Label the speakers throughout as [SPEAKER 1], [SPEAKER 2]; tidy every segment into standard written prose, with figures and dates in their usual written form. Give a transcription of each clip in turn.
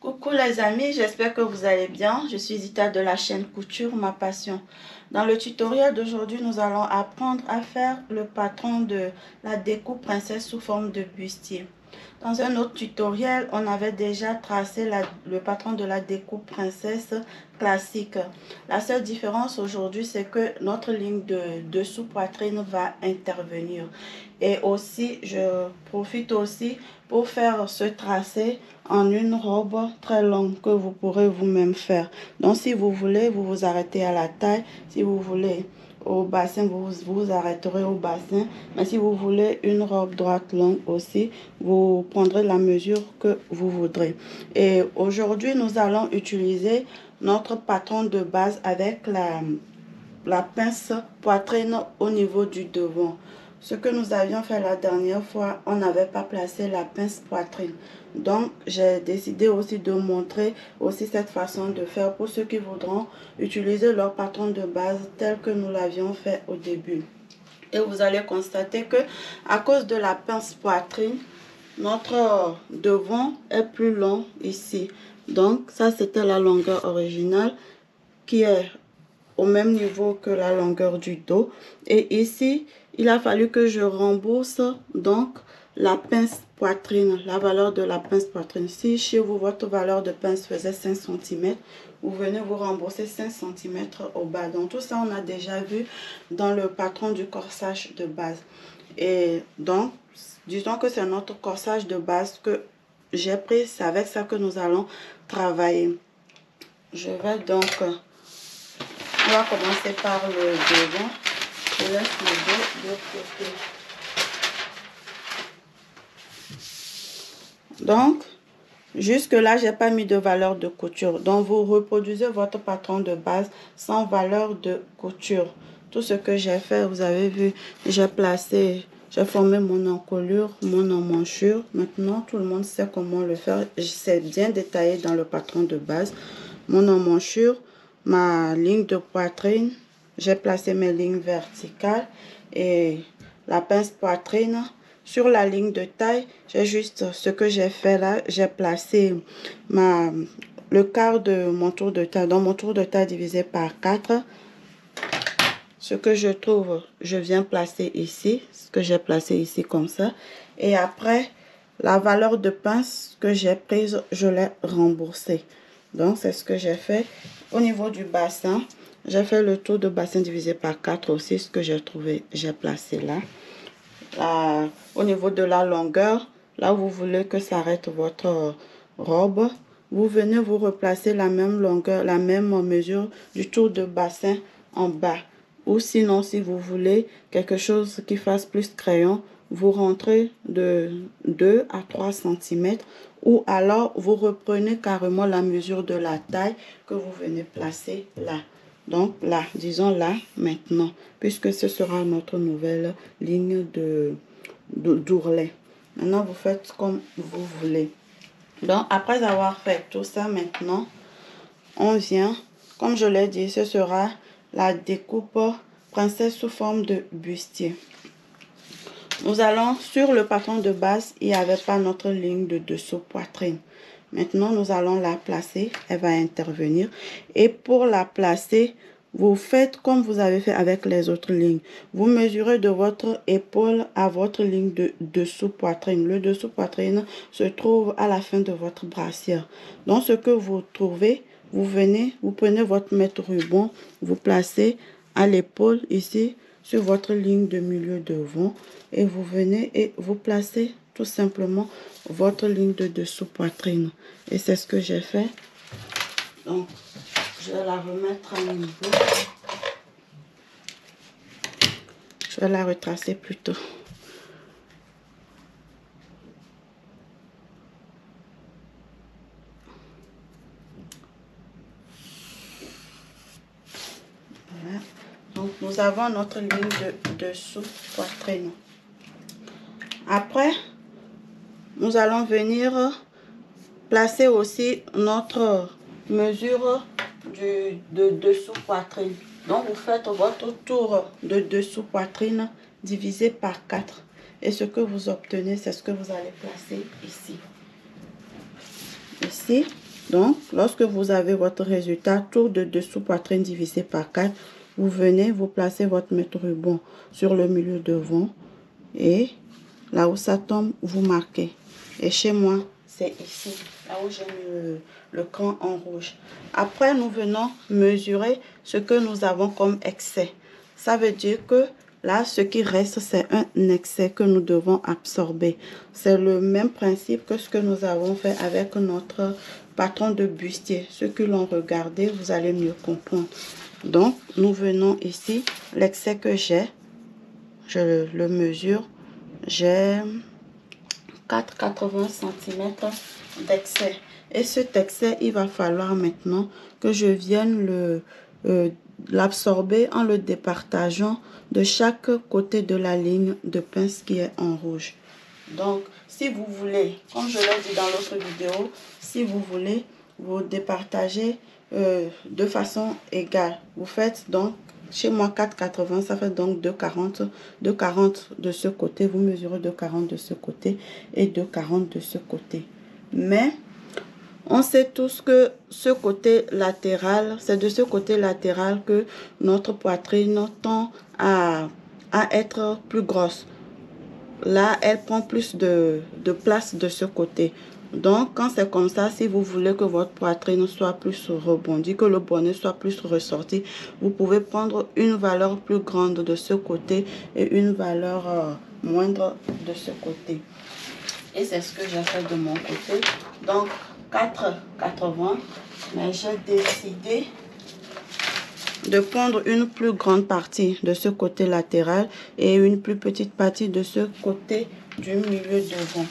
[SPEAKER 1] Coucou les amis, j'espère que vous allez bien. Je suis Zita de la chaîne Couture, ma passion. Dans le tutoriel d'aujourd'hui, nous allons apprendre à faire le patron de la découpe princesse sous forme de bustier. Dans un autre tutoriel, on avait déjà tracé le patron de la découpe princesse classique. La seule différence aujourd'hui, c'est que notre ligne de dessous poitrine va intervenir. Et aussi, je profite aussi pour faire ce tracé en une robe très longue que vous pourrez vous-même faire. Donc, si vous voulez, vous vous arrêtez à la taille. Si vous voulez au bassin, vous vous arrêterez au bassin. Mais si vous voulez une robe droite longue aussi, vous prendrez la mesure que vous voudrez. Et aujourd'hui, nous allons utiliser notre patron de base avec la pince poitrine au niveau du devant. Ce que nous avions fait la dernière fois, on n'avait pas placé la pince poitrine. Donc, j'ai décidé aussi de montrer aussi cette façon de faire pour ceux qui voudront utiliser leur patron de base tel que nous l'avions fait au début. Et vous allez constater que à cause de la pince poitrine, notre devant est plus long ici. Donc, ça c'était la longueur originale qui est au même niveau que la longueur du dos. Et ici, il a fallu que je rembourse donc la pince poitrine, la valeur de la pince poitrine. Si chez vous, votre valeur de pince faisait 5 cm, vous venez vous rembourser 5 cm au bas. Donc tout ça, on a déjà vu dans le patron du corsage de base. Et donc, disons que c'est notre corsage de base que j'ai pris. C'est avec ça que nous allons travailler. Je vais donc... On va commencer par le devant. Je laisse le dos de côté. Donc, jusque là, j'ai pas mis de valeur de couture. Donc, vous reproduisez votre patron de base sans valeur de couture. Tout ce que j'ai fait, vous avez vu, j'ai formé mon encolure, mon emmanchure. Maintenant, tout le monde sait comment le faire. C'est bien détaillé dans le patron de base. Mon emmanchure, ma ligne de poitrine, j'ai placé mes lignes verticales et la pince poitrine sur la ligne de taille. J'ai juste ce que j'ai fait là, j'ai placé le quart de mon tour de taille, donc mon tour de taille divisé par 4. Ce que je trouve, je viens placer ici, ce que j'ai placé ici comme ça. Et après, la valeur de pince que j'ai prise, je l'ai remboursée. Donc, c'est ce que j'ai fait. Au niveau du bassin, j'ai fait le tour de bassin divisé par 4 aussi. Ce que j'ai trouvé, j'ai placé là. Au niveau de la longueur, là où vous voulez que s'arrête votre robe, vous venez vous replacer la même longueur, la même mesure du tour de bassin en bas. Ou sinon, si vous voulez quelque chose qui fasse plus crayon, vous rentrez de 2 à 3 cm ou alors vous reprenez carrément la mesure de la taille que vous venez placer là. Donc là, disons là maintenant, puisque ce sera notre nouvelle ligne d'ourlet. Maintenant, vous faites comme vous voulez. Donc après avoir fait tout ça maintenant, on vient, comme je l'ai dit, ce sera la découpe princesse sous forme de bustier. Nous allons sur le patron de base, il n'y avait pas notre ligne de dessous poitrine. Maintenant, nous allons la placer, elle va intervenir. Et pour la placer, vous faites comme vous avez fait avec les autres lignes. Vous mesurez de votre épaule à votre ligne de dessous poitrine. Le dessous poitrine se trouve à la fin de votre brassière. Donc, ce que vous trouvez, vous venez, vous prenez votre mètre ruban, vous placez à l'épaule ici, sur votre ligne de milieu devant et vous venez et vous placez tout simplement votre ligne de dessous poitrine. Et c'est ce que j'ai fait. Donc, je vais la remettre à niveau. Je vais la retracer plutôt. Voilà. Donc, nous avons notre ligne de dessous poitrine. Après, nous allons venir placer aussi notre mesure de dessous poitrine. Donc, vous faites votre tour de dessous poitrine divisé par 4. Et ce que vous obtenez, c'est ce que vous allez placer ici. Ici. Donc, lorsque vous avez votre résultat, tour de dessous poitrine divisé par 4, vous venez, vous placez votre mètre ruban sur le milieu devant et là où ça tombe, vous marquez. Et chez moi, c'est ici, là où j'ai mis le cran en rouge. Après, nous venons mesurer ce que nous avons comme excès. Ça veut dire que là, ce qui reste, c'est un excès que nous devons absorber. C'est le même principe que ce que nous avons fait avec notre patron de bustier. Ceux qui l'ont regardé, vous allez mieux comprendre. Donc, nous venons ici, l'excès que j'ai, je le mesure. J'ai 4,80 cm d'excès. Et cet excès, il va falloir maintenant que je vienne l'absorber en le départageant de chaque côté de la ligne de pince qui est en rouge. Donc, si vous voulez, comme je l'ai dit dans l'autre vidéo, si vous voulez, vous départagez de façon égale. Vous faites donc, chez moi 4,80, ça fait donc 2,40. 2,40 de ce côté, vous mesurez 2,40 de ce côté et 2,40 de ce côté. Mais on sait tous que ce côté latéral, c'est de ce côté latéral que notre poitrine tend à être plus grosse. Là, elle prend plus de place de ce côté. Donc, quand c'est comme ça, si vous voulez que votre poitrine soit plus rebondie, que le bonnet soit plus ressorti, vous pouvez prendre une valeur plus grande de ce côté et une valeur moindre de ce côté. Et c'est ce que j'ai fait de mon côté. Donc, 4,80. Mais j'ai décidé de prendre une plus grande partie de ce côté latéral et une plus petite partie de ce côté du milieu devant.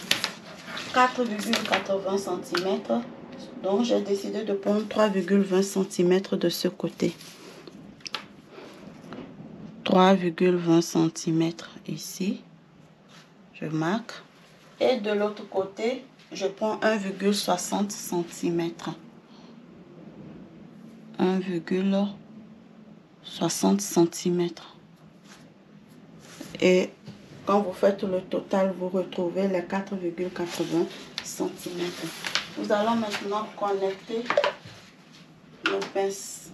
[SPEAKER 1] 4,80 cm. Donc, j'ai décidé de prendre 3,20 cm de ce côté. 3,20 cm ici. Je marque. Et de l'autre côté, je prends 1,60 cm. 1,60 cm. Et quand vous faites le total, vous retrouvez les 4,80 cm. Nous allons maintenant connecter nos pinces.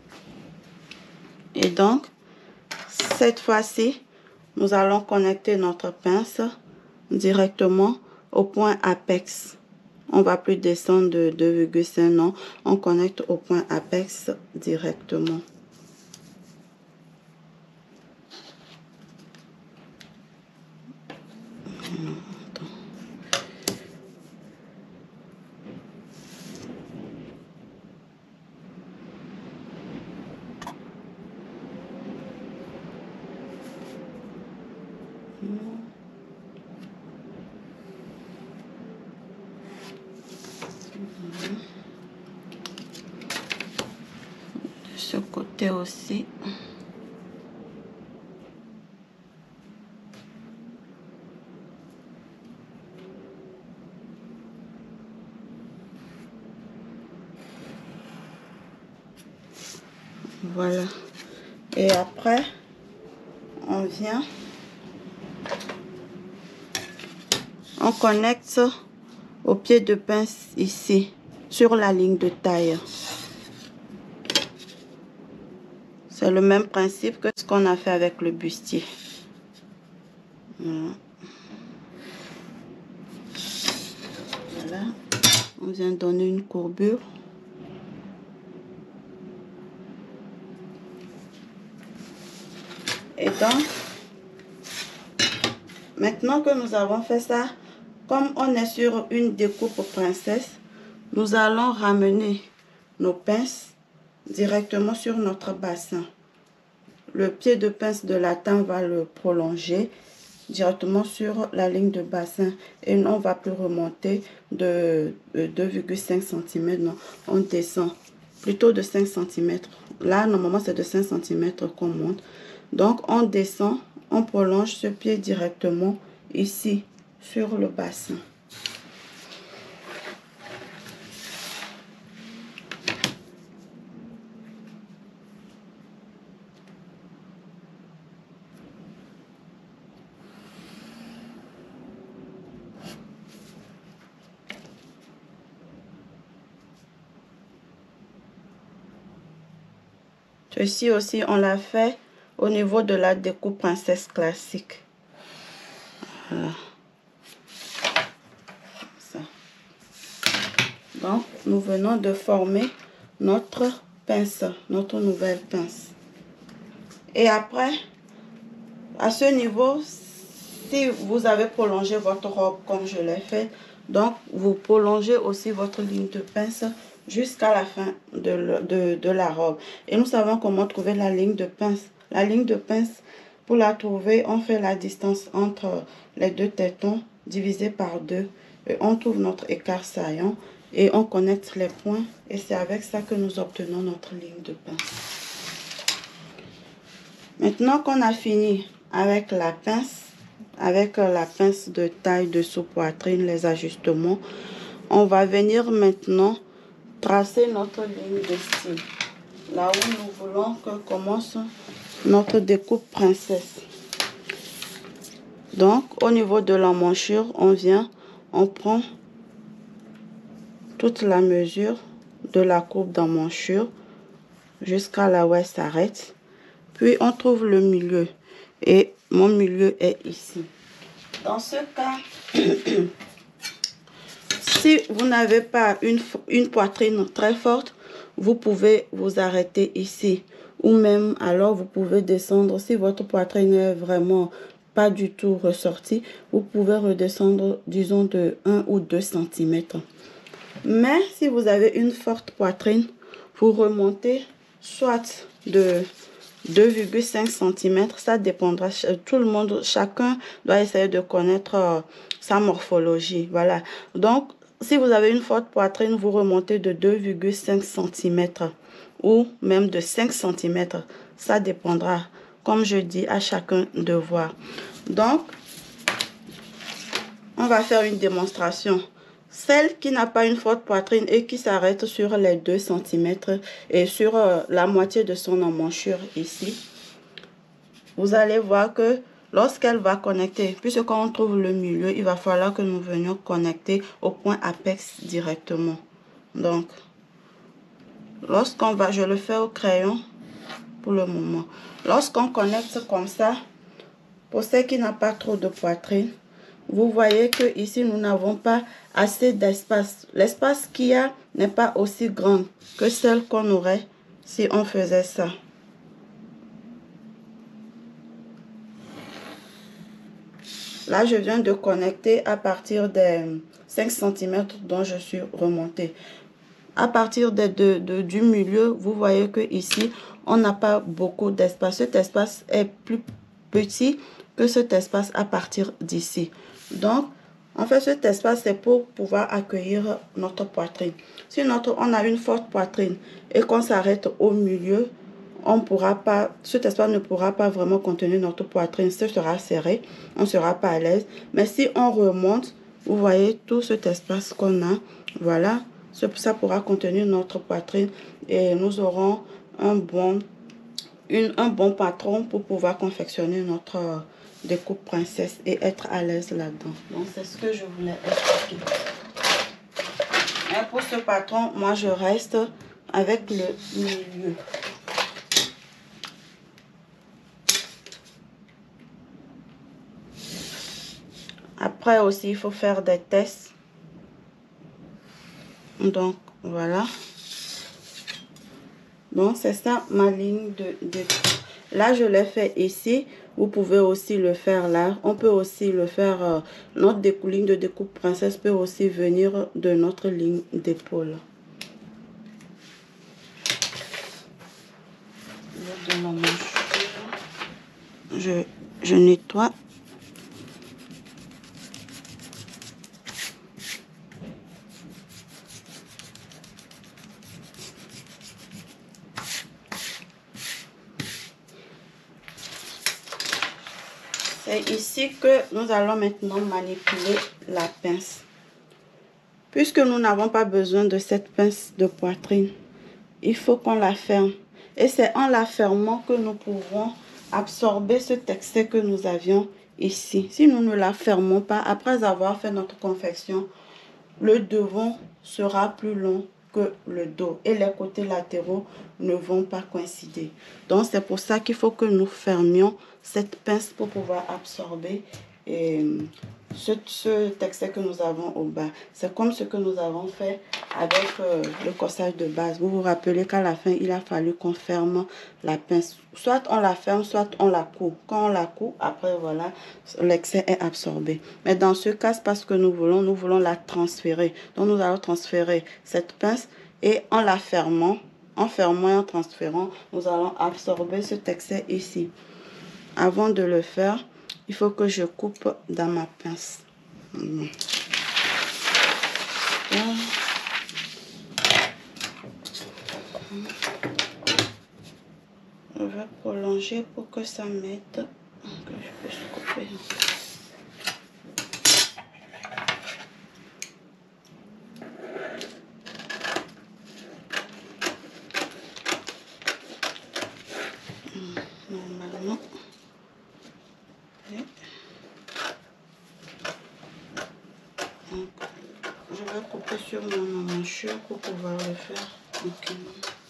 [SPEAKER 1] Et donc, cette fois-ci, nous allons connecter notre pince directement au point apex. On va plus descendre de 2,5, non. On connecte au point apex directement. De ce côté aussi. Voilà. Et après, on vient, on connecte au pied de pince ici, sur la ligne de taille. C'est le même principe que ce qu'on a fait avec le bustier. Voilà. Voilà. On vient donner une courbure. Et donc, maintenant que nous avons fait ça, comme on est sur une découpe princesse, nous allons ramener nos pinces directement sur notre bassin. Le pied de pince de latin va le prolonger directement sur la ligne de bassin et on va plus remonter de 2,5 cm. Non, on descend plutôt de 5 cm. Là, normalement, c'est de 5 cm qu'on monte. Donc, on descend, on prolonge ce pied directement ici sur le bassin. Ceci aussi, on l'a fait au niveau de la découpe princesse classique. Voilà. Ça. Donc, nous venons de former notre pince, notre nouvelle pince. Et après, à ce niveau, si vous avez prolongé votre robe comme je l'ai fait, donc vous prolongez aussi votre ligne de pince jusqu'à la fin de la robe. Et nous savons comment trouver la ligne de pince. La ligne de pince, pour la trouver, on fait la distance entre les deux tétons divisé par 2. Et on trouve notre écart saillant et on connecte les points. Et c'est avec ça que nous obtenons notre ligne de pince. Maintenant qu'on a fini avec la pince de taille dessous poitrine, les ajustements, on va venir maintenant tracer notre ligne de style. Là où nous voulons que commence notre découpe princesse. Donc, au niveau de l'emmanchure, on prend toute la mesure de la coupe d'emmanchure jusqu'à là où elle s'arrête. Puis, on trouve le milieu. Et mon milieu est ici. Dans ce cas, si vous n'avez pas une poitrine très forte, vous pouvez vous arrêter ici. Ou même, alors, vous pouvez descendre. Si votre poitrine est vraiment pas du tout ressortie, vous pouvez redescendre, disons, de 1 ou 2 cm. Mais si vous avez une forte poitrine, vous remontez soit de 2,5 cm, ça dépendra. Tout le monde, chacun doit essayer de connaître sa morphologie. Voilà. Donc, si vous avez une forte poitrine, vous remontez de 2,5 cm ou même de 5 cm. Ça dépendra, comme je dis, à chacun de voir. Donc, on va faire une démonstration. Celle qui n'a pas une forte poitrine et qui s'arrête sur les 2 cm et sur la moitié de son emmanchure ici, vous allez voir que lorsqu'elle va connecter, puisque quand on trouve le milieu, il va falloir que nous venions connecter au point apex directement. Donc, lorsqu'on va, je le fais au crayon pour le moment. Lorsqu'on connecte comme ça, pour celle qui n'a pas trop de poitrine, vous voyez que ici nous n'avons pas assez d'espace. L'espace qu'il y a n'est pas aussi grand que celle qu'on aurait si on faisait ça. Là, je viens de connecter à partir des 5 cm dont je suis remontée. À partir du milieu, vous voyez que ici, on n'a pas beaucoup d'espace. Cet espace est plus petit que cet espace à partir d'ici. Donc, en fait, cet espace, c'est pour pouvoir accueillir notre poitrine. Si on a une forte poitrine et qu'on s'arrête au milieu, cet espace ne pourra pas vraiment contenir notre poitrine. Ce sera serré, on ne sera pas à l'aise. Mais si on remonte, vous voyez tout cet espace qu'on a, voilà, ça pourra contenir notre poitrine et nous aurons un bon patron pour pouvoir confectionner notre découpe princesse et être à l'aise là-dedans. Donc, c'est ce que je voulais expliquer. Et pour ce patron, moi, je reste avec le milieu. Après aussi, il faut faire des tests. Donc, voilà. Donc, c'est ça ma ligne de... Là, je l'ai fait ici. Vous pouvez aussi le faire là. On peut aussi le faire... notre ligne de découpe princesse peut aussi venir de notre ligne d'épaule. Je nettoie. C'est ici que nous allons maintenant manipuler la pince. Puisque nous n'avons pas besoin de cette pince de poitrine, il faut qu'on la ferme. Et c'est en la fermant que nous pouvons absorber cet excès que nous avions ici. Si nous ne la fermons pas, après avoir fait notre confection, le devant sera plus long que le dos et les côtés latéraux ne vont pas coïncider. Donc c'est pour ça qu'il faut que nous fermions cette pince pour pouvoir absorber ce texte que nous avons au bas. C'est comme ce que nous avons fait avec le corsage de base. Vous vous rappelez qu'à la fin, il a fallu qu'on ferme la pince. Soit on la ferme, soit on la coupe. Quand on la coupe, après voilà, l'excès est absorbé. Mais dans ce cas, c'est parce que nous voulons la transférer. Donc nous allons transférer cette pince et en la fermant, en fermant et en transférant, nous allons absorber cet excès ici. Avant de le faire, il faut que je coupe dans ma pince. Je vais prolonger pour que ça m'aide, que je puisse couper. Normalement. Donc, je vais couper sur mon emmanchure pour pouvoir le faire tranquillement.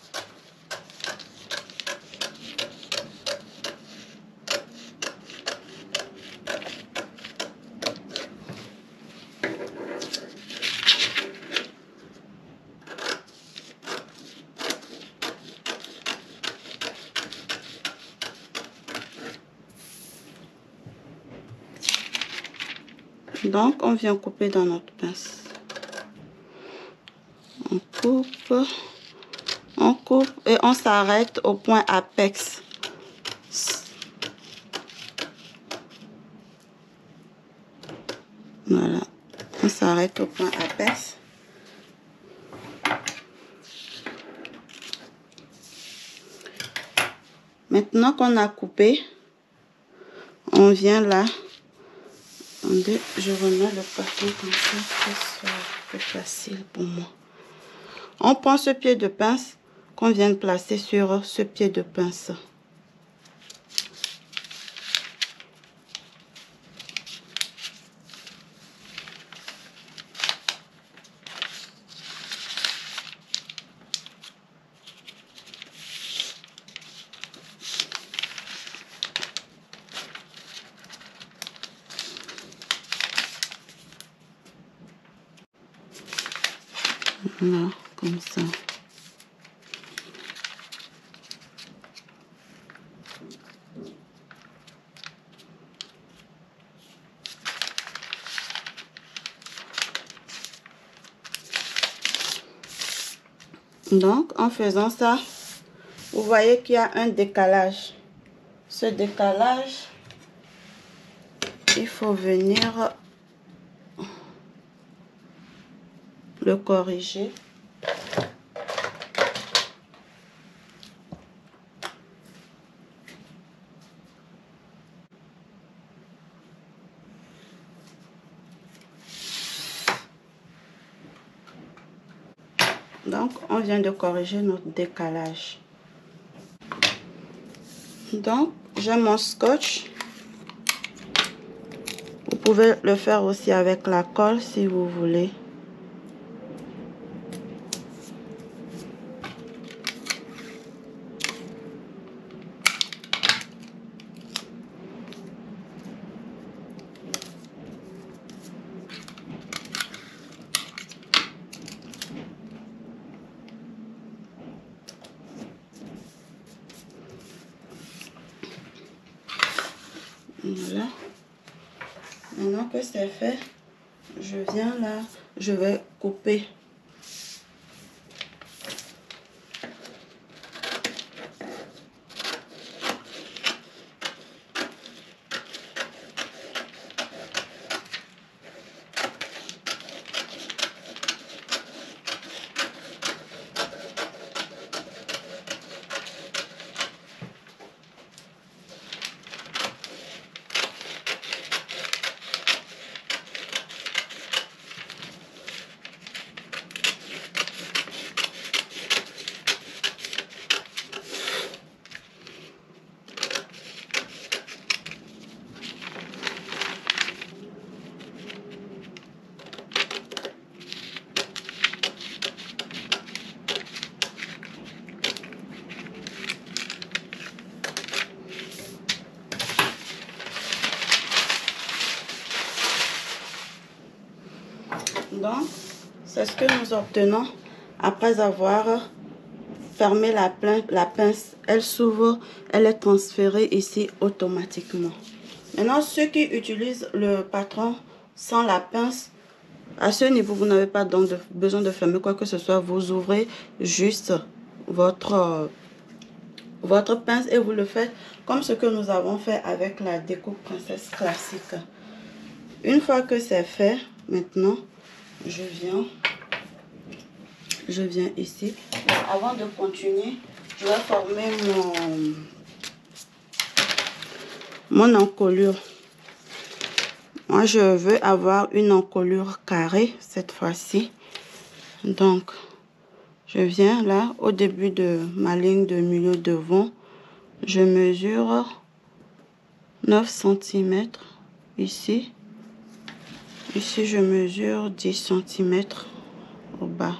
[SPEAKER 1] Donc, on vient couper dans notre pince. On coupe et on s'arrête au point apex. Voilà, on s'arrête au point apex. Maintenant qu'on a coupé, on vient là. Attendez, je remets le carton comme ça, que ce soit plus facile pour moi. On prend ce pied de pince qu'on vient de placer sur ce pied de pince. Là, comme ça. Donc, en faisant ça, vous voyez qu'il y a un décalage. Ce décalage, il faut venir le corriger. Donc, on vient de corriger notre décalage. Donc, j'ai mon scotch. Vous pouvez le faire aussi avec la colle si vous voulez. Voilà. Maintenant que c'est fait, je viens là, je vais couper. Donc, c'est ce que nous obtenons après avoir fermé la pince. Elle s'ouvre, elle est transférée ici automatiquement. Maintenant, ceux qui utilisent le patron sans la pince, à ce niveau, vous n'avez pas donc besoin de fermer quoi que ce soit. Vous ouvrez juste votre pince et vous le faites comme ce que nous avons fait avec la découpe princesse classique. Une fois que c'est fait, maintenant, je viens ici. Avant de continuer, je vais former mon encolure. Moi, je veux avoir une encolure carrée cette fois-ci. Donc, je viens là, au début de ma ligne de milieu devant. Je mesure 9 cm ici. Ici, je mesure 10 cm au bas.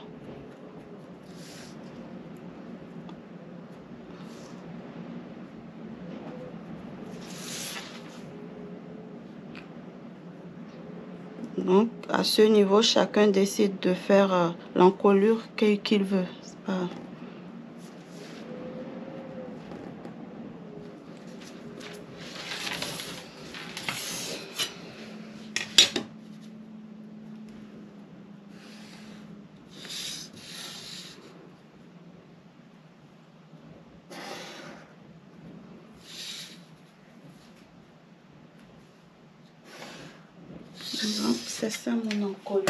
[SPEAKER 1] Donc, à ce niveau, chacun décide de faire l'encolure qu'il veut. C'est pas... Donc, c'est ça mon encolure.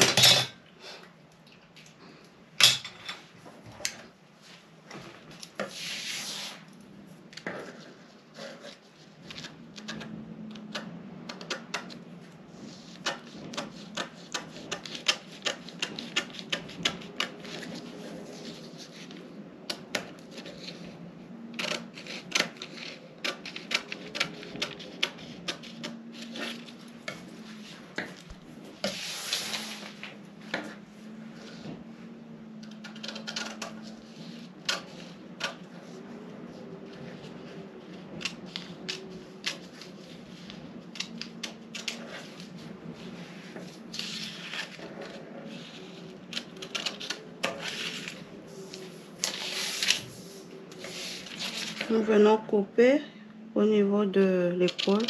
[SPEAKER 1] Nous venons couper au niveau de l'épaule.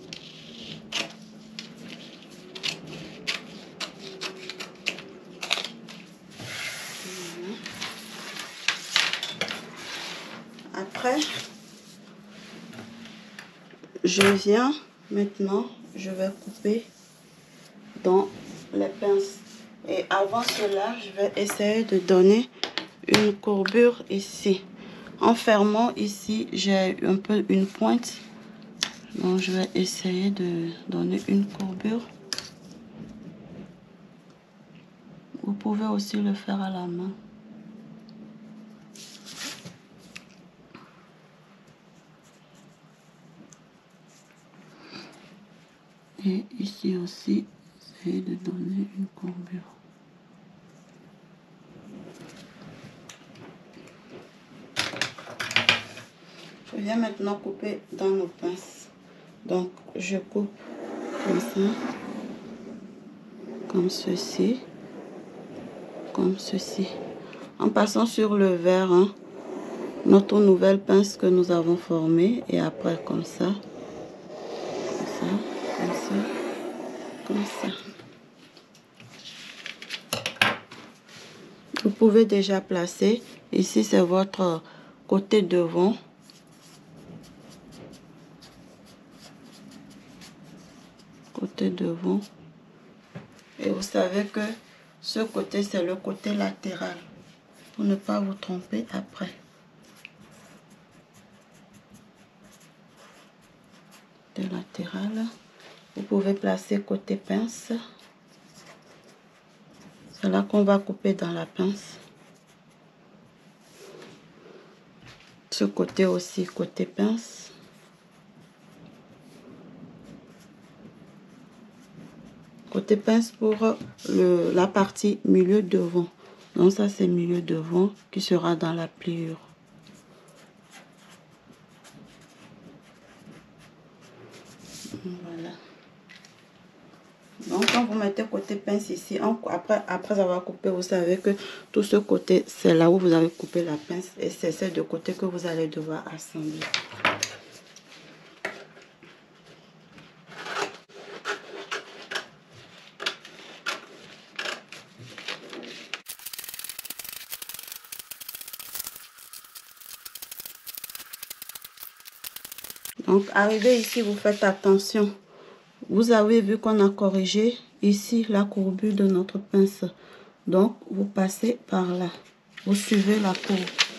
[SPEAKER 1] Après, je viens maintenant, je vais couper dans les pinces. Et avant cela, je vais essayer de donner une courbure ici. En fermant ici, j'ai un peu une pointe. Donc, je vais essayer de donner une courbure. Vous pouvez aussi le faire à la main. Et ici aussi, essayer de donner une courbure. Je viens maintenant couper dans nos pinces. Donc, je coupe comme ça, comme ceci. En passant sur le verre, hein, notre nouvelle pince que nous avons formée. Et après, comme ça, comme ça, comme ça. Vous pouvez déjà placer. Ici, c'est votre côté devant. Côté devant. Et vous savez que ce côté, c'est le côté latéral. Pour ne pas vous tromper après. De latéral. Vous pouvez placer côté pince. C'est là qu'on va couper dans la pince. Ce côté aussi, côté pince. Côté pince pour la partie milieu devant. Donc ça c'est milieu devant qui sera dans la pliure. Voilà. Donc quand vous mettez côté pince ici, après avoir coupé, vous savez que tout ce côté, c'est là où vous avez coupé la pince. Et c'est ces deux côtés que vous allez devoir assembler. Donc, arrivé ici, vous faites attention. Vous avez vu qu'on a corrigé ici la courbure de notre pince. Donc, vous passez par là. Vous suivez la courbe.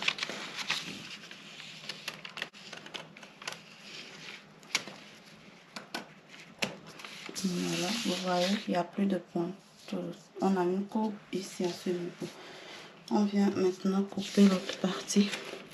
[SPEAKER 1] Voilà, vous voyez, il n'y a plus de points. On a une courbe ici à ce niveau. On vient maintenant couper l'autre partie.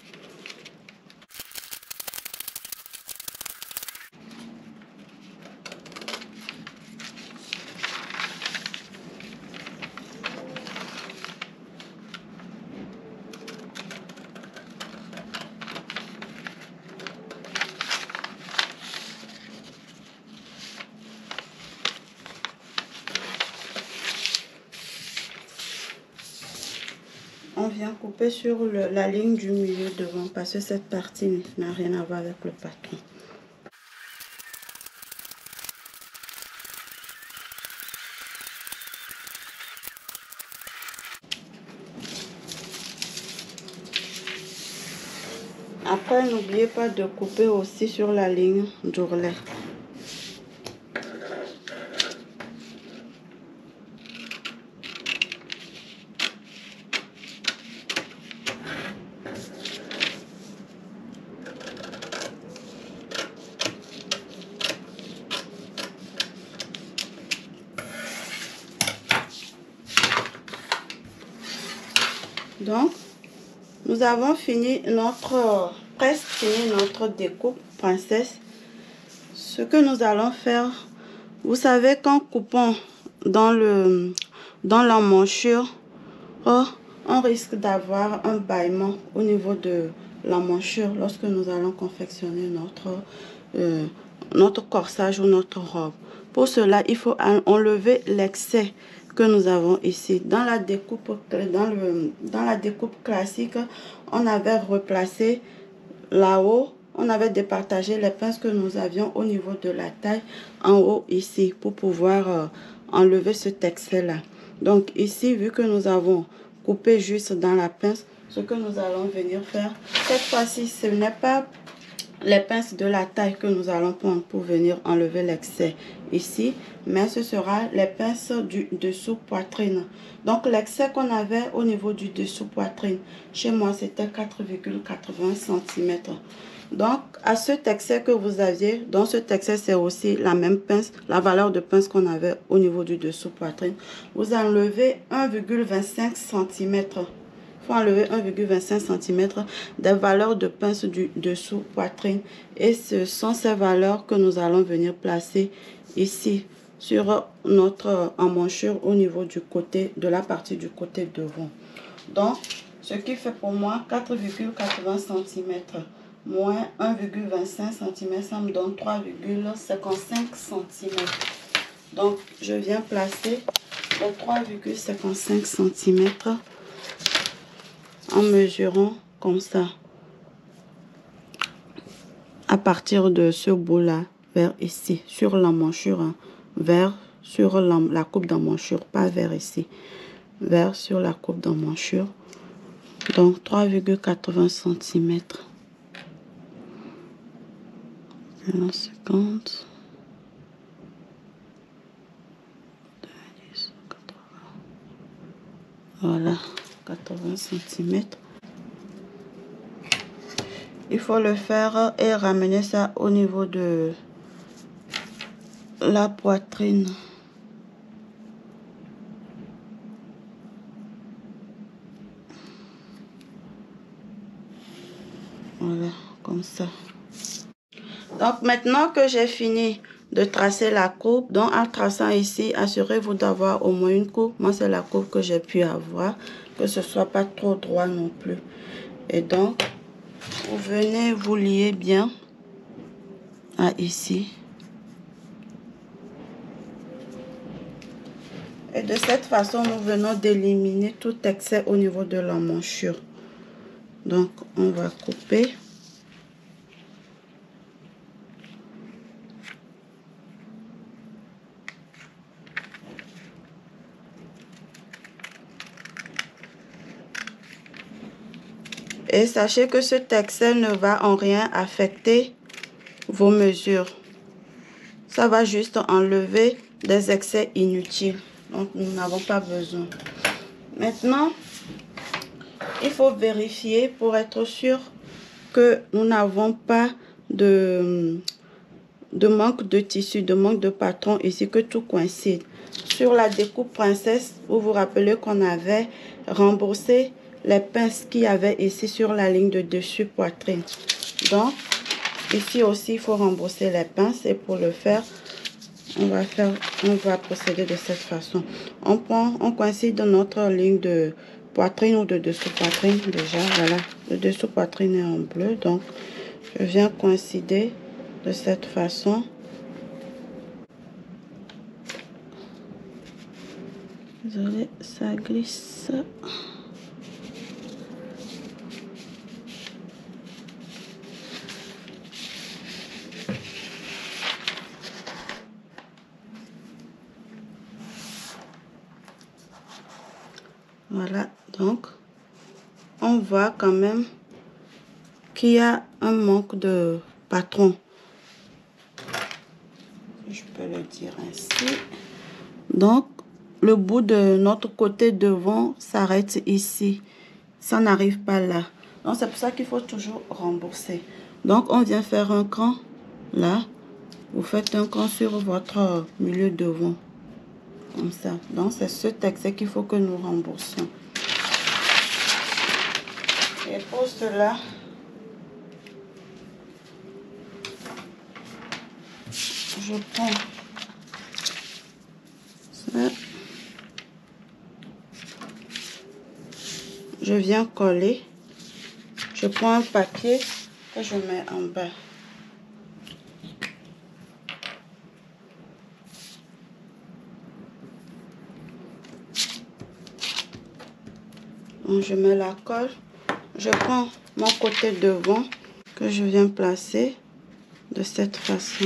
[SPEAKER 1] On vient couper sur la ligne du milieu devant parce que cette partie n'a rien à voir avec le patron. Après, n'oubliez pas de couper aussi sur la ligne d'ourlet. Donc, nous avons fini presque fini notre découpe princesse. Ce que nous allons faire, vous savez qu'en coupant dans l'emmanchure, on risque d'avoir un bâillement au niveau de l'emmanchure lorsque nous allons confectionner notre corsage ou notre robe. Pour cela, il faut enlever l'excès que nous avons ici. Dans la découpe classique, on avait replacé là-haut, on avait départagé les pinces que nous avions au niveau de la taille en haut ici pour pouvoir enlever cet excès-là. Donc ici, vu que nous avons coupé juste dans la pince, ce que nous allons venir faire, cette fois-ci, ce n'est pas les pinces de la taille que nous allons prendre pour venir enlever l'excès ici, mais ce sera les pinces du dessous poitrine. Donc l'excès qu'on avait au niveau du dessous poitrine, chez moi c'était 4,80 cm. Donc à cet excès que vous aviez, dans cet excès c'est aussi la même pince, la valeur de pince qu'on avait au niveau du dessous poitrine, vous enlevez 1,25 cm. Faut enlever 1,25 cm des valeurs de pince du dessous poitrine. Et ce sont ces valeurs que nous allons venir placer ici sur notre emmanchure au niveau du côté, de la partie du côté devant. Donc, ce qui fait pour moi 4,80 cm moins 1,25 cm, ça me donne 3,55 cm. Donc, je viens placer les 3,55 cm en mesurant comme ça à partir de ce bout là vers ici sur l'emmanchure, hein, vers sur la coupe d'emmanchure, pas vers ici, vers sur la coupe d'emmanchure. Donc 3,80 cm. 50. Voilà, 80 cm. Il faut le faire et ramener ça au niveau de la poitrine. Voilà, comme ça. Donc maintenant que j'ai fini de tracer la courbe, donc en traçant ici, assurez-vous d'avoir au moins une courbe. Moi, c'est la courbe que j'ai pu avoir, que ce soit pas trop droit non plus. Et donc, vous venez vous lier bien à ici. de cette façon, nous venons d'éliminer tout excès au niveau de l'emmanchure. Donc, on va couper. Et sachez que cet excès ne va en rien affecter vos mesures. Ça va juste enlever des excès inutiles. Donc, nous n'avons pas besoin. Maintenant, il faut vérifier pour être sûr que nous n'avons pas de manque de tissu, de manque de patron ici, que tout coïncide. Sur la découpe princesse, vous vous rappelez qu'on avait remboursé les pinces qu'il y avait ici sur la ligne de dessus poitrine. Donc, ici aussi, il faut rembourser les pinces et pour le faire, on va procéder de cette façon. On coïncide dans notre ligne de poitrine ou de dessous poitrine déjà. Voilà, le dessous poitrine est en bleu, donc je viens coïncider de cette façon. Désolée, ça glisse. Voilà, donc on voit quand même qu'il y a un manque de patron. Je peux le dire ainsi. Donc, le bout de notre côté devant s'arrête ici. Ça n'arrive pas là. Donc, c'est pour ça qu'il faut toujours rembourser. Donc, on vient faire un cran là. Vous faites un cran sur votre milieu devant. Comme ça. Donc, c'est ce excès qu'il faut que nous remboursions. Et pour cela, je prends ça. Je viens coller. Je prends un papier que je mets en bas. Donc, je mets la colle. Je prends mon côté devant que je viens placer de cette façon.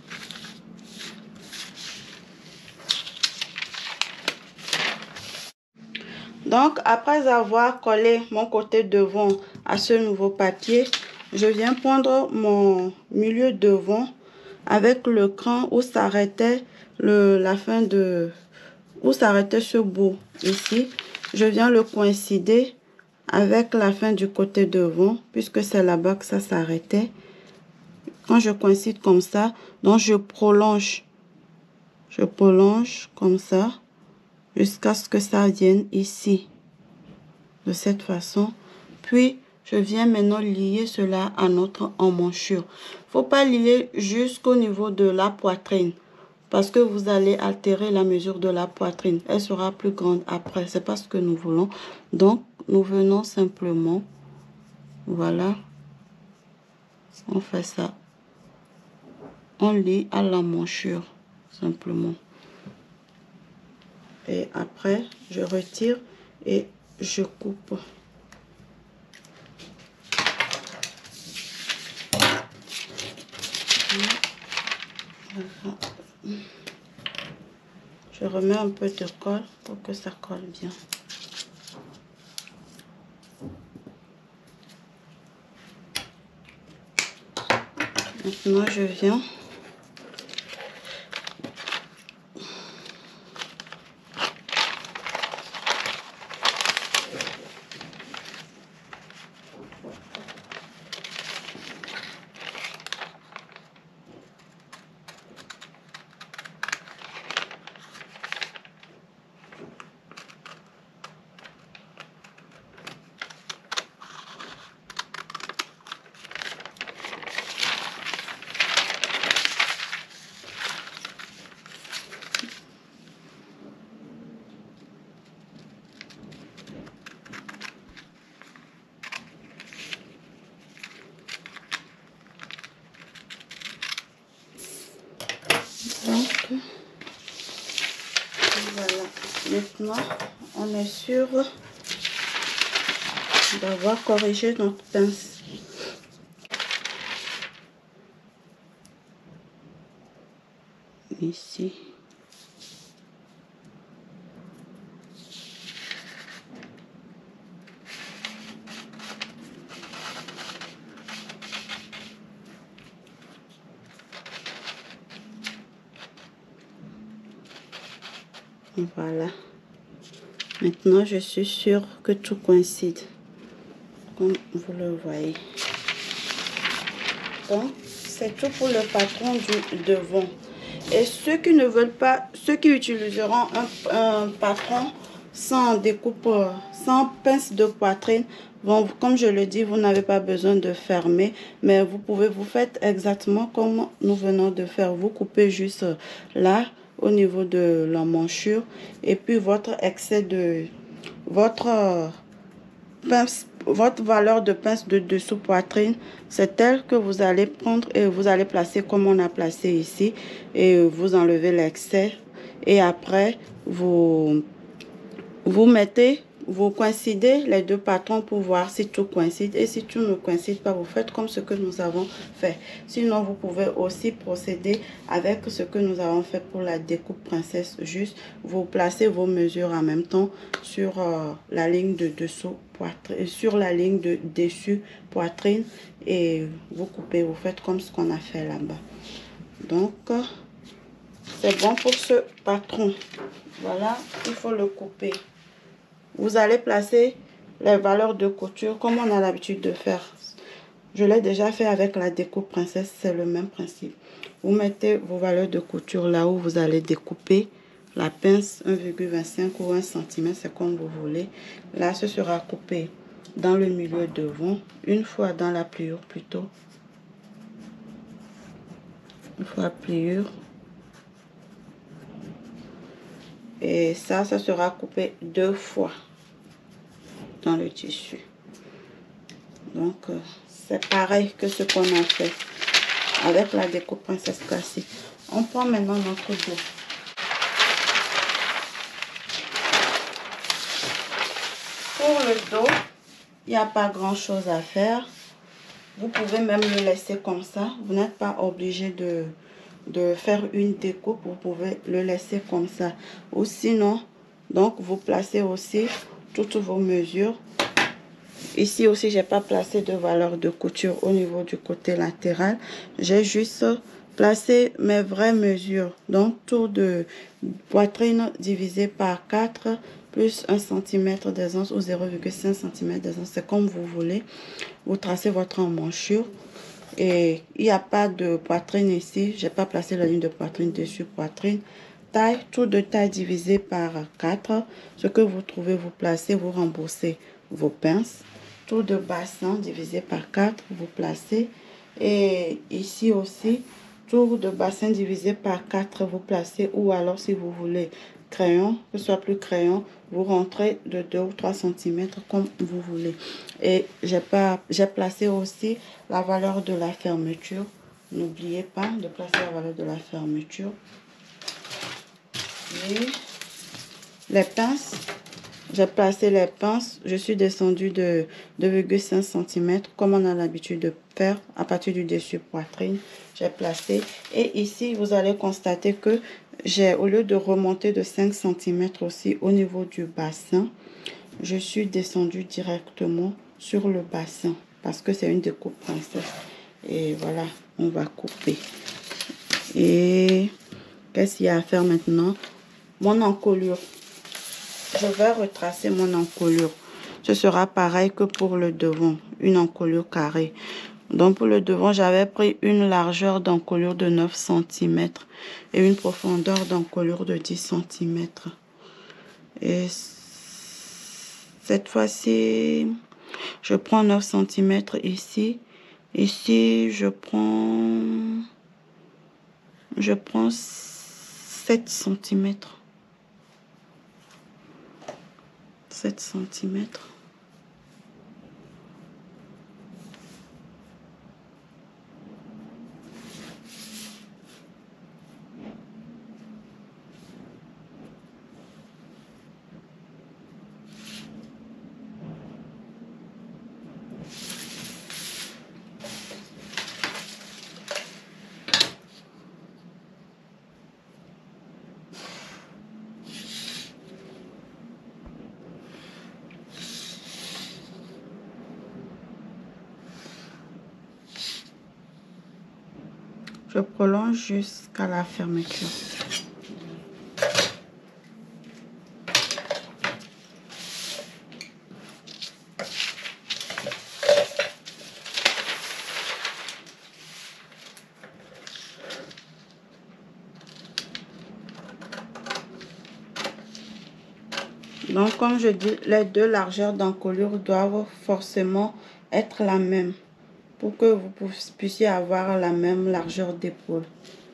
[SPEAKER 1] Donc, après avoir collé mon côté devant à ce nouveau papier, je viens prendre mon milieu devant avec le cran où s'arrêtait la fin de... où s'arrêtait ce bout ici. Je viens le coïncider avec la fin du côté devant, puisque c'est là-bas que ça s'arrêtait. Quand je coïncide comme ça, donc je prolonge comme ça jusqu'à ce que ça vienne ici de cette façon. Puis je viens maintenant lier cela à notre emmanchure. Faut pas lier jusqu'au niveau de la poitrine parce que vous allez altérer la mesure de la poitrine. Elle sera plus grande après. C'est pas ce que nous voulons. Donc nous venons simplement, voilà, on fait ça. On lie à l'emmanchure simplement. Et après, je retire et je coupe. Je remets un peu de colle pour que ça colle bien. Maintenant, je viens maintenant, on est sûr d'avoir corrigé notre pince. Ici. Voilà. Maintenant, je suis sûre que tout coïncide, comme vous le voyez. Donc, c'est tout pour le patron du devant. Et ceux qui ne veulent pas, ceux qui utiliseront un patron sans découpe, sans pince de poitrine, bon, comme je le dis, vous n'avez pas besoin de fermer, mais vous faites exactement comme nous venons de faire. Vous coupez juste là, au niveau de l'emmanchure, et puis votre excès de votre pince, votre valeur de pince de dessous poitrine, c'est elle que vous allez prendre et vous allez placer comme on a placé ici, et vous enlevez l'excès, et après vous coïncidez les deux patrons pour voir si tout coïncide, et si tout ne coïncide pas, vous faites comme ce que nous avons fait. Sinon, vous pouvez aussi procéder avec ce que nous avons fait pour la découpe princesse. Juste, vous placez vos mesures en même temps sur la ligne de dessous poitrine, sur la ligne de dessus poitrine, et vous coupez, vous faites comme ce qu'on a fait là-bas. Donc, c'est bon pour ce patron. Voilà, il faut le couper. Vous allez placer les valeurs de couture comme on a l'habitude de faire. Je l'ai déjà fait avec la découpe princesse, c'est le même principe. Vous mettez vos valeurs de couture là où vous allez découper la pince 1,25 ou 1 cm, c'est comme vous voulez. Là, ce sera coupé dans le milieu devant, une fois dans la pliure plutôt. Une fois pliure. Et ça sera coupé 2 fois dans le tissu. Donc, c'est pareil que ce qu'on a fait avec la découpe princesse classique. On prend maintenant notre dos. Pour le dos, il n'y a pas grand chose à faire. Vous pouvez même le laisser comme ça. Vous n'êtes pas obligé de faire une découpe. Vous pouvez le laisser comme ça. Ou sinon, donc vous placez aussi toutes vos mesures. Ici aussi, j'ai pas placé de valeur de couture au niveau du côté latéral. J'ai juste placé mes vraies mesures. Donc, tour de poitrine divisé par 4 plus 1 cm d'aisance ou 0,5 cm d'aisance. C'est comme vous voulez. Vous tracez votre emmanchure. Et il n'y a pas de poitrine ici. J'ai pas placé la ligne de poitrine dessus poitrine. Taille, tour de taille divisé par 4. Ce que vous trouvez, vous placez, vous remboursez vos pinces. Tour de bassin divisé par 4, vous placez. Et ici aussi, tour de bassin divisé par 4, vous placez. Ou alors, si vous voulez crayon, que ce soit plus crayon, vous rentrez de 2 ou 3 cm comme vous voulez. Et j'ai placé aussi la valeur de la fermeture. N'oubliez pas de placer la valeur de la fermeture. Et les pinces. J'ai placé les pinces, je suis descendue de 2,5 cm comme on a l'habitude de faire à partir du dessus poitrine. J'ai placé et ici vous allez constater que j'ai, au lieu de remonter de 5 cm aussi au niveau du bassin, je suis descendue directement sur le bassin parce que c'est une découpe princesse. Et voilà, on va couper. Et qu'est-ce qu'il y a à faire maintenant? Mon encolure. Je vais retracer mon encolure. Ce sera pareil que pour le devant, une encolure carrée. Donc pour le devant, j'avais pris une largeur d'encolure de 9 cm et une profondeur d'encolure de 10 cm. Et cette fois-ci, je prends 9 cm ici. Ici, je prends 7 cm. 7 cm. Je prolonge jusqu'à la fermeture. Donc, comme je dis, les deux largeurs d'encolure doivent forcément être la même pour que vous puissiez avoir la même largeur d'épaule.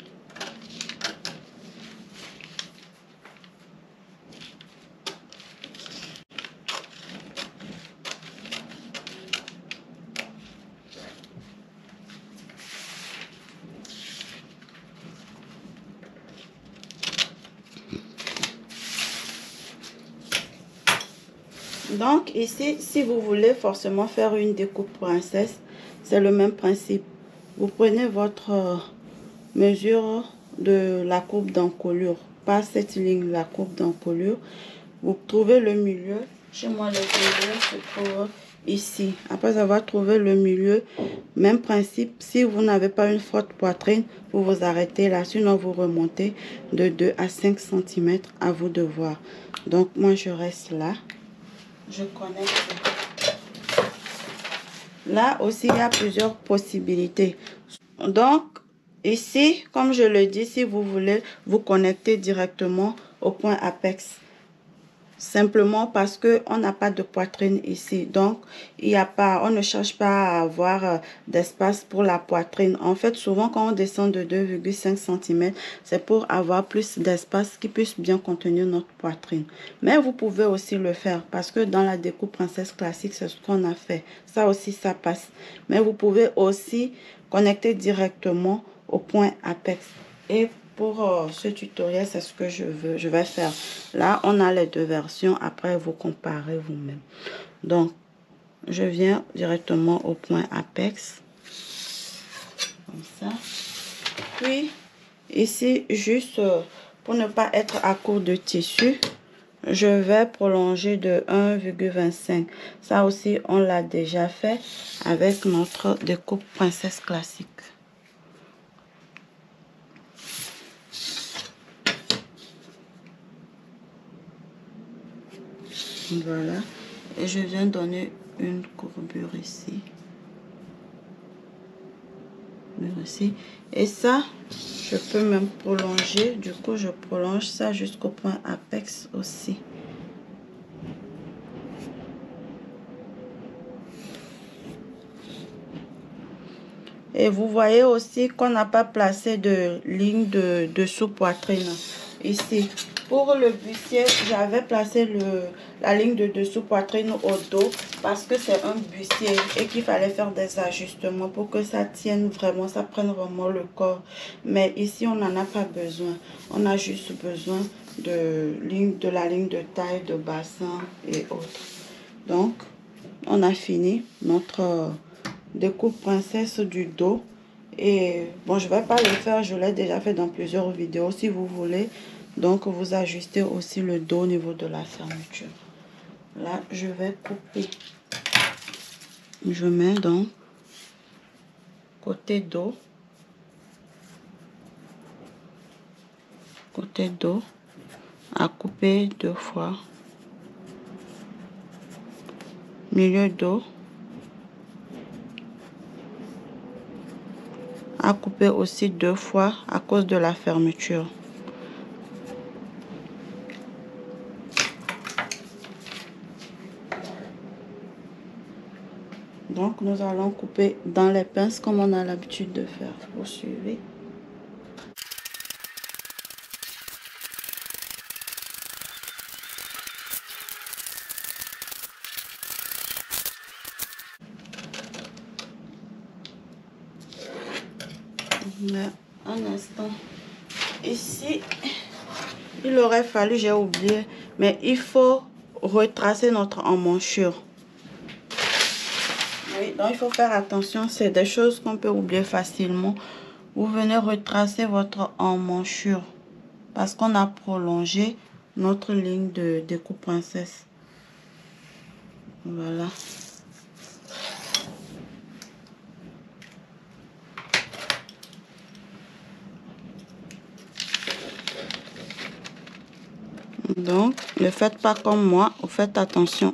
[SPEAKER 1] Donc ici, si vous voulez forcément faire une découpe princesse, c'est le même principe. Vous prenez votre mesure de la coupe d'encolure, pas cette ligne, la coupe d'encolure. Vous trouvez le milieu. Chez moi, le milieu se trouve ici. Après avoir trouvé le milieu, même principe, si vous n'avez pas une forte poitrine, vous vous arrêtez là. Sinon, vous remontez de 2 à 5 cm, à vous de voir. Donc, moi, je reste là. Je connecte. Là aussi, il y a plusieurs possibilités. Donc, ici, comme je le dis, si vous voulez vous connecter directement au point apex. Simplement parce que on n'a pas de poitrine ici. Donc, il y a pas, on ne cherche pas à avoir d'espace pour la poitrine. En fait, souvent, quand on descend de 2,5 cm, c'est pour avoir plus d'espace qui puisse bien contenir notre poitrine. Mais vous pouvez aussi le faire parce que dans la découpe princesse classique, c'est ce qu'on a fait. Ça aussi, ça passe. Mais vous pouvez aussi connecter directement au point apex. Et pour ce tutoriel, c'est ce que je vais faire. Là, on a les deux versions. Après, vous comparez vous-même. Donc, je viens directement au point apex. Comme ça. Puis, ici, juste pour ne pas être à court de tissu, je vais prolonger de 1,25. Ça aussi, on l'a déjà fait avec notre découpe princesse classique. Voilà, et je viens donner une courbure ici, et ça je peux même prolonger. Du coup, je prolonge ça jusqu'au point apex aussi. Et vous voyez aussi qu'on n'a pas placé de ligne de dessous poitrine ici. Pour le bustier, j'avais placé la ligne de dessous poitrine au dos parce que c'est un bustier et qu'il fallait faire des ajustements pour que ça tienne vraiment, ça prenne vraiment le corps. Mais ici, on n'en a pas besoin. On a juste besoin de la ligne de taille, de bassin et autres. Donc, on a fini notre découpe princesse du dos. Et bon, je vais pas le faire, je l'ai déjà fait dans plusieurs vidéos si vous voulez. Donc, vous ajustez aussi le dos au niveau de la fermeture. Là, je vais couper. Je mets donc côté dos. Côté dos à couper 2 fois. Milieu dos à couper aussi 2 fois à cause de la fermeture. Donc, nous allons couper dans les pinces comme on a l'habitude de faire. Vous suivez. Mais un instant. Ici, il aurait fallu, j'ai oublié, mais il faut retracer notre emmanchure. Oui, donc il faut faire attention, c'est des choses qu'on peut oublier facilement. Vous venez retracer votre emmanchure parce qu'on a prolongé notre ligne de découpe princesse. Voilà. Donc, ne faites pas comme moi, faites attention.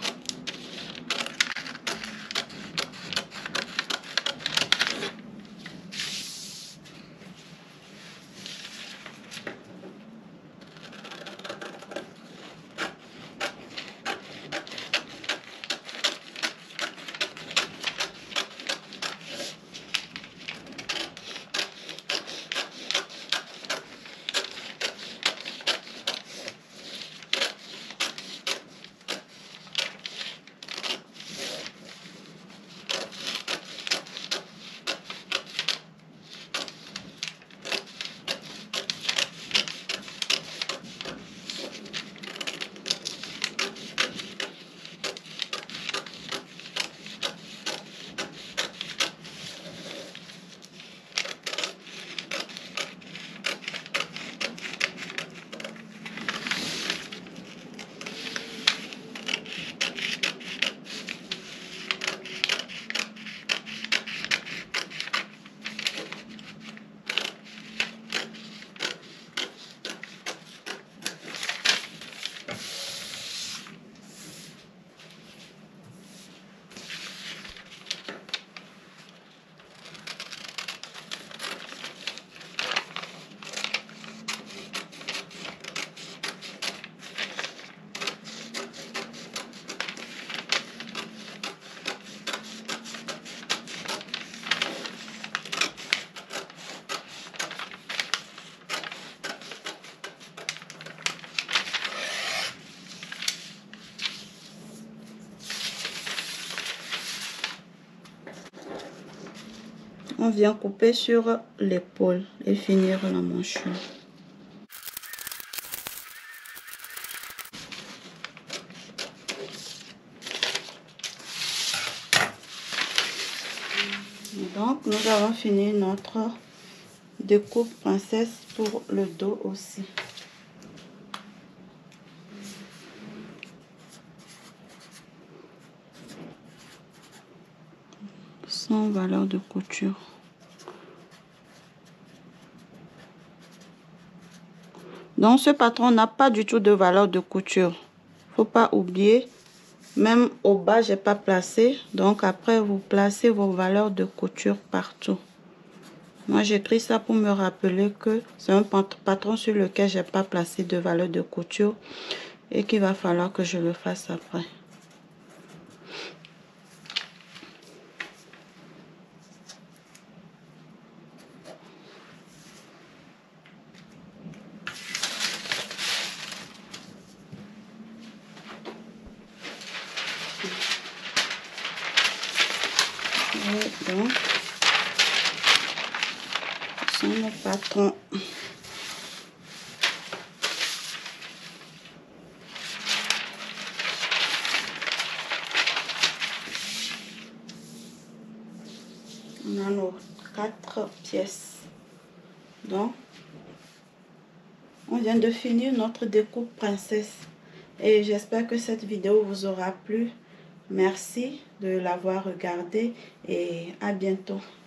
[SPEAKER 1] On vient couper sur l'épaule et finir la manche. Donc, nous avons fini notre découpe princesse pour le dos aussi. Sans valeur de couture. Donc, ce patron n'a pas du tout de valeur de couture. Faut pas oublier. Même au bas, j'ai pas placé. Donc, après, vous placez vos valeurs de couture partout. Moi, j'écris ça pour me rappeler que c'est un patron sur lequel j'ai pas placé de valeur de couture et qu'il va falloir que je le fasse après. Et donc, ce sont nos patrons. On a nos 4 pièces. Donc, on vient de finir notre découpe princesse. Et j'espère que cette vidéo vous aura plu. Merci de l'avoir regardée et à bientôt.